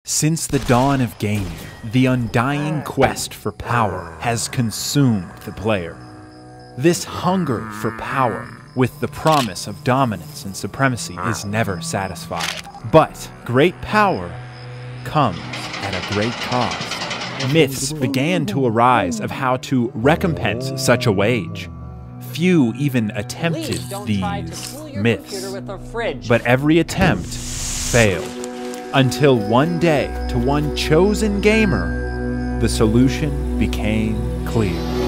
Since the dawn of gaming, the undying quest for power has consumed the player. This hunger for power, with the promise of dominance and supremacy, is never satisfied. But great power comes at a great cost. Myths began to arise of how to recompense such a wage. Few even attempted these myths, but every attempt failed. Until one day, to one chosen gamer, the solution became clear.